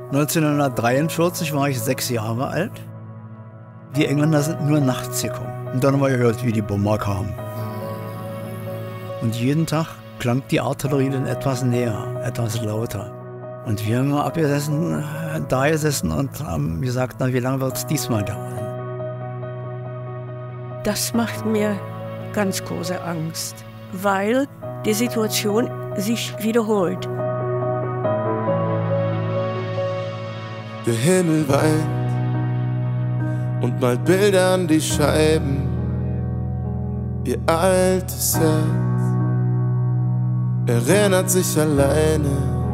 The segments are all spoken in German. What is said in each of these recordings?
1943 war ich 6 Jahre alt. Die Engländer sind nur nachts gekommen. Und dann haben wir gehört, wie die Bomber kamen. Und jeden Tag klang die Artillerie dann etwas näher, etwas lauter. Und wir haben da gesessen und haben gesagt, na, wie lange wird es diesmal dauern? Das macht mir ganz große Angst, weil die Situation sich wiederholt. Der Himmel weint und malt Bilder an die Scheiben. Ihr altes Herz erinnert sich alleine.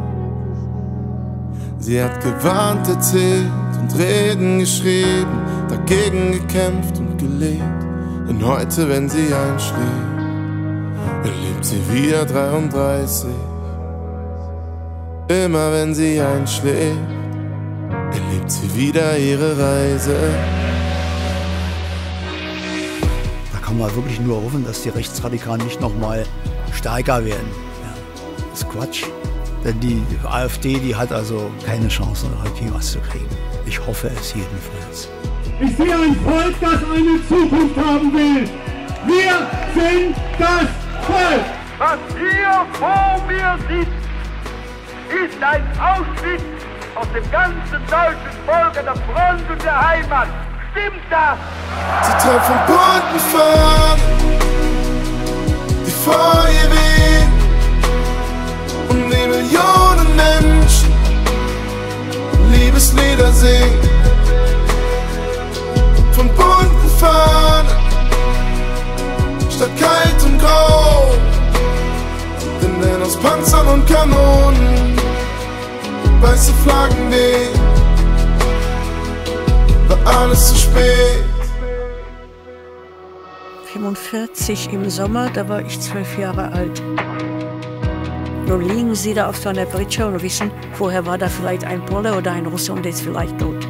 Sie hat gewarnt, erzählt und Reden geschrieben, dagegen gekämpft und gelebt. Denn heute, wenn sie einschläft, erlebt sie wieder 33. Immer wenn sie einschläft, erlebt sie wieder ihre Reise. Da kann man wirklich nur hoffen, dass die Rechtsradikalen nicht nochmal stärker werden. Ja, das ist Quatsch. Denn die AfD, die hat also keine Chance, noch irgendwie was zu kriegen. Ich hoffe es jedenfalls. Ich sehe ein Volk, das eine Zukunft haben will. Wir sind das Volk. Was hier vor mir sitzt, ist ein Ausschnitt aus dem ganzen deutschen Volk an der Front und der Heimat. Stimmt das? Sie treffen bunten Fahnen, die vor ihr wehen, und die Millionen Menschen Liebeslieder singen. Von bunten Fahnen statt kalt und grau, denn aus Panzern und Kanonen weiße Flaggen wehen, war alles zu spät. 45 im Sommer, da war ich 12 Jahre alt. Nun liegen sie da auf so einer Pritsche und wissen, vorher war da vielleicht ein Pole oder ein Russe und der ist vielleicht tot.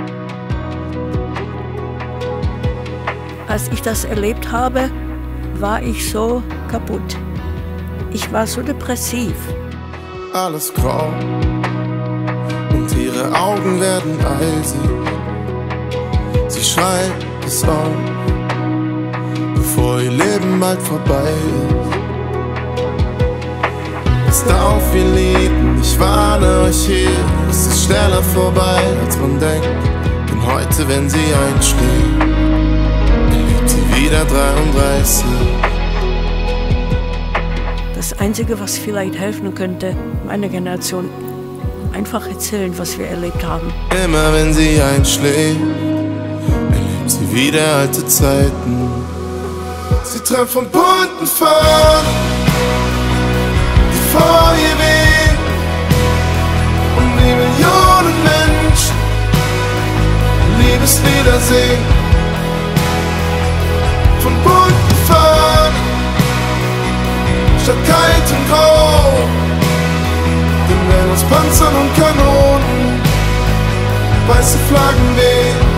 Als ich das erlebt habe, war ich so kaputt. Ich war so depressiv. Alles grau und ihre Augen werden eisig. Sie schreit es auf, bevor ihr Leben bald vorbei ist. Passt auf, ihr Lieben, ich warne euch hier, es ist schneller vorbei, als man denkt. Denn heute, wenn sie einschläft, erlebt sie wieder 33. Das Einzige, was vielleicht helfen könnte, meine Generation, einfach erzählen, was wir erlebt haben. Immer wenn sie einschläft, erlebt sie wieder alte Zeiten. Sie träumt von bunten Fahnen, die vor ihr wehen, und die Millionen Menschen Liebeslieder singen. Von bunten Fahnen statt kalt und grau, denn wenn aus Panzern und Kanonen weiße Flaggen wehen,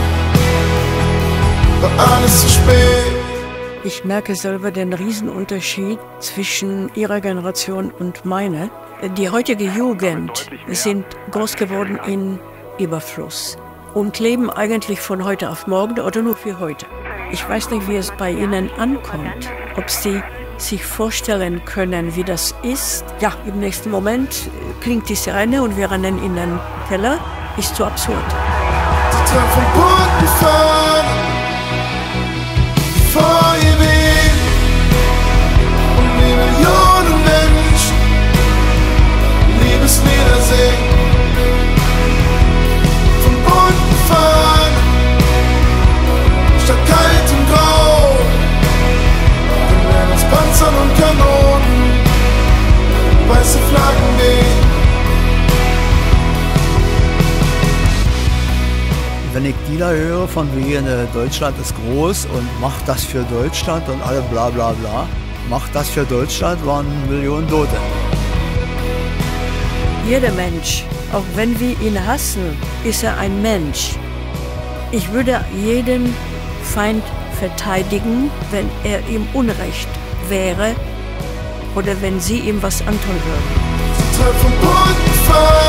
war alles zu spät. Ich merke selber den Riesenunterschied zwischen ihrer Generation und meiner. Die heutige Jugend sind groß geworden in Überfluss und leben eigentlich von heute auf morgen oder nur für heute. Ich weiß nicht, wie es bei ihnen ankommt, ob sie sich vorstellen können, wie das ist. Ja, im nächsten Moment klingt die Sirene und wir rennen in den Keller. Ist zu absurd. Sie träumt von bunten Fahnen, die vor ihr wehen, und die Millionen Menschen Liebeslieder singen. Von bunten Fahnen statt kalt und grau, denn wenn aus Panzern und Kanonen weiße Flaggen wehen. Wenn ich die da höre, von wegen Deutschland ist groß und macht das für Deutschland und alle bla bla bla, macht das für Deutschland, waren Millionen Tote. Jeder Mensch, auch wenn wir ihn hassen, ist er ein Mensch. Ich würde jeden Feind verteidigen, wenn er ihm Unrecht wäre oder wenn sie ihm was antun würden. Sie träumt von bunten Fahnen,